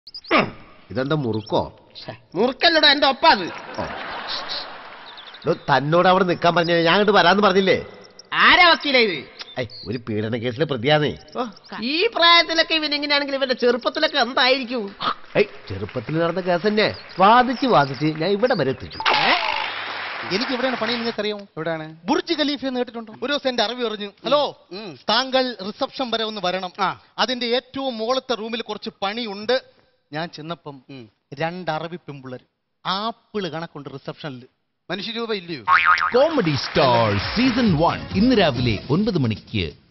ഇതെന്താ മുറുക്കോ? മുറുക്കല്ലടോ എന്റെ ഒപ്പ അത്. തന്നോട് അവിടെ നിൽക്കാൻ പറഞ്ഞ ഞാൻ അങ്ങോട്ട് വരാന്ന് പറഞ്ഞില്ലേ? ആരാ വക്കീല ഇത്? ഒരു പീഡന കേസിലെ പ്രതിയാന്നേ. ഈ പ്രായത്തിലൊക്കെ ഇവനെങ്ങനെയാണെങ്കിൽ ഇവന്റെ ചെറുപ്പത്തിലൊക്കെ എന്തായിരിക്കും? ചെറുപ്പത്തിൽ നടന്ന കേസ് തന്നെ വാദിച്ച് ഞാൻ ഇവിടെ വരെ എത്തിച്ചു. എനിക്ക് ഇവിടെയാണ് പണി. നിങ്ങൾക്കറിയാമോ എവിടെയാണ്? ബുർജ് ഖലീഫ എന്ന് കേട്ടിട്ടുണ്ടോ? ഒരു ദിവസം എന്റെ അറിവ് പറഞ്ഞു, ഹലോ താങ്കൾ റിസപ്ഷൻ വരെ ഒന്ന് വരണം, അതിന്റെ ഏറ്റവും മുകളത്തെ റൂമിൽ കുറച്ച് പണിയുണ്ട്. ഞാൻ ചെന്നപ്പം 2 അറബി പെമ്പിള്ളർ ആപ്പിള് കണക്കുണ്ട് റിസപ്ഷനിൽ. മനുഷ്യരൂപ ഇല്ലയോ? കോമഡി സ്റ്റാർ സീസൺ 1 ഇന്ന് രാവിലെ 9 മണിക്ക്.